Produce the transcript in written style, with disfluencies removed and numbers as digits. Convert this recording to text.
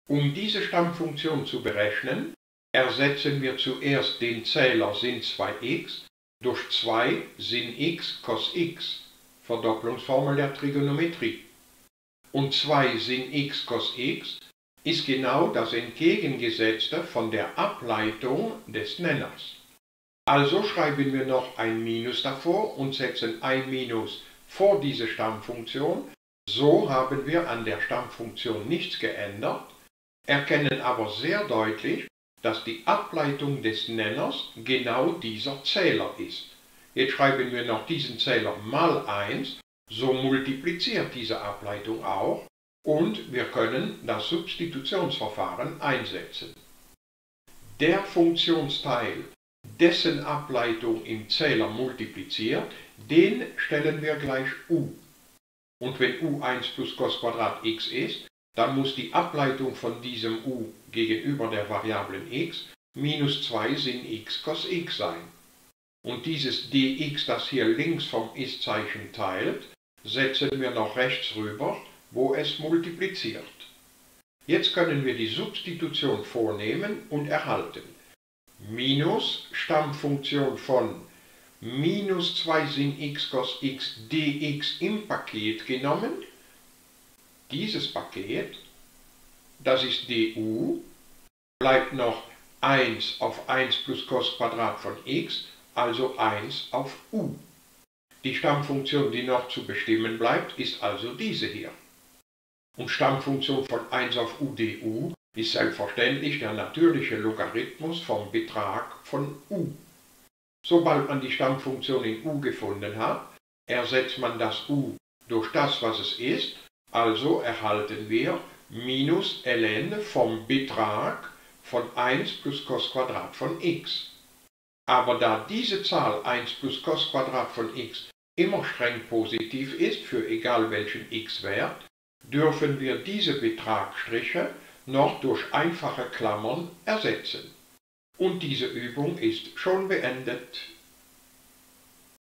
Um diese Stammfunktion zu berechnen, ersetzen wir zuerst den Zähler sin 2x durch 2 sin x cos x, Verdopplungsformel der Trigonometrie. Und 2 sin x cos x ist genau das Entgegengesetzte von der Ableitung des Nenners. Also schreiben wir noch ein Minus davor und setzen ein Minus vor diese Stammfunktion. So haben wir an der Stammfunktion nichts geändert, erkennen aber sehr deutlich, dass die Ableitung des Nenners genau dieser Zähler ist. Jetzt schreiben wir noch diesen Zähler mal 1, so multipliziert diese Ableitung auch und wir können das Substitutionsverfahren einsetzen. Der Funktionsteil, dessen Ableitung im Zähler multipliziert, den stellen wir gleich u. Und wenn u1 plus cos x ist, dann muss die Ableitung von diesem u gegenüber der Variablen x minus 2 sin x cos x sein. Und dieses dx, das hier links vom Ist-Zeichen teilt, setzen wir noch rechts rüber, wo es multipliziert. Jetzt können wir die Substitution vornehmen und erhalten minus Stammfunktion von minus 2 sin x cos x dx im Paket genommen. Dieses Paket, das ist du, bleibt noch 1 auf 1 plus cos von x, also 1 auf u. Die Stammfunktion, die noch zu bestimmen bleibt, ist also diese hier. Und Stammfunktion von 1 auf u du ist selbstverständlich der natürliche Logarithmus vom Betrag von u. Sobald man die Stammfunktion in u gefunden hat, ersetzt man das u durch das, was es ist, also erhalten wir minus ln vom Betrag von 1 plus cos von x. Aber da diese Zahl 1 plus cos von x immer streng positiv ist für egal welchen x-Wert, dürfen wir diese Betragsstriche noch durch einfache Klammern ersetzen. Und diese Übung ist schon beendet.